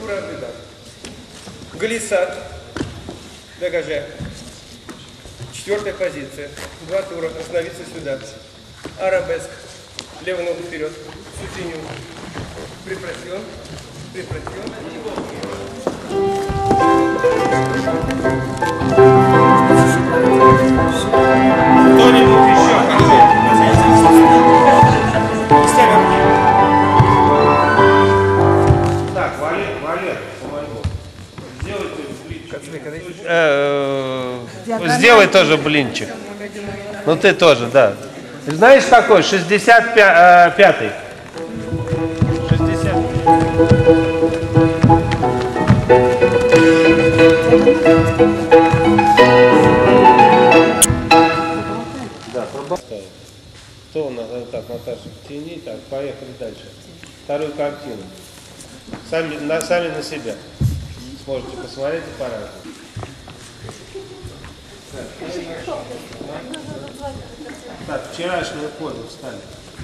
тура беда. Глиссад, дегаже. 4-я позиция. 2 тура, остановиться сюда. Арабеск. Левую ногу вперед. Сутеню. Припрасьон. Припрасьон. Кто-нибудь еще так, Валер, помогу. Сделай тоже блинчик. Ну ты тоже, да. Знаешь какой? 65-й. 60. Да, пробовали. Кто у нас? Так, Наташа, тяни, так, поехали дальше. Вторую картину. Сами на себя. Сможете посмотреть и порадовать. Так, вчерашнюю позу встали.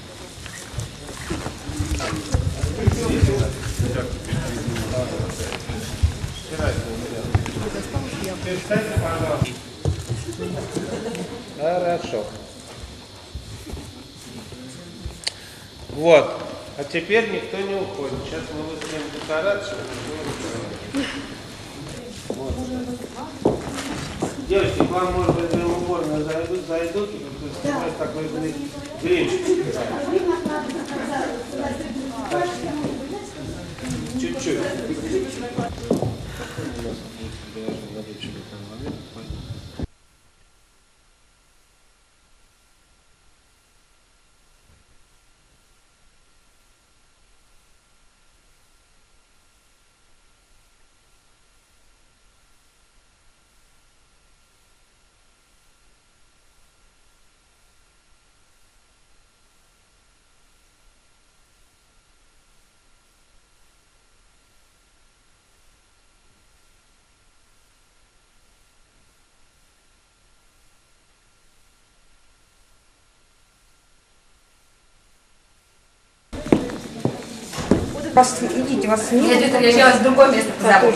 Перестаньте, пожалуйста. Хорошо. Вот. А теперь никто не уходит. Сейчас мы выставим декорацию. Вот. Девочки, к вам, может быть, в уборную зайдут и снимать такой гринч. Чуть-чуть. Вас идите, вас не Нет, Виктор, я сейчас в другое место позову.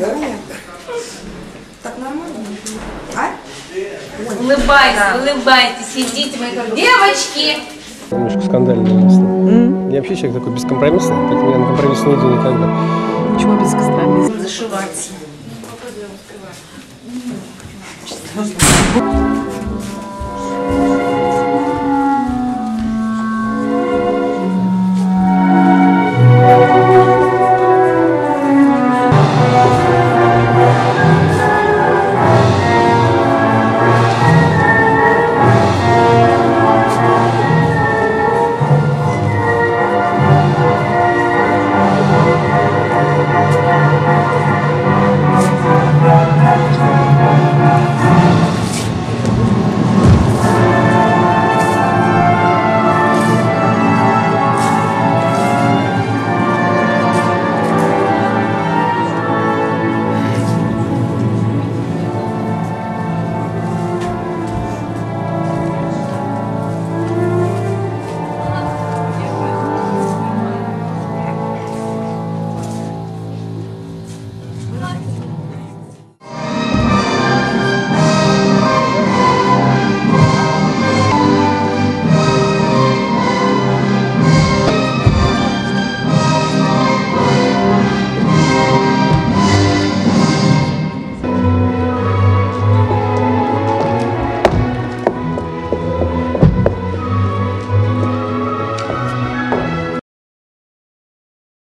Так нормально? А? Улыбайтесь, идите, мои девочки. Немножко скандальное место. Я вообще человек такой бескомпромиссный, поэтому я на компромисс не иду никогда. Почему бескомпромиссно? Зашивать.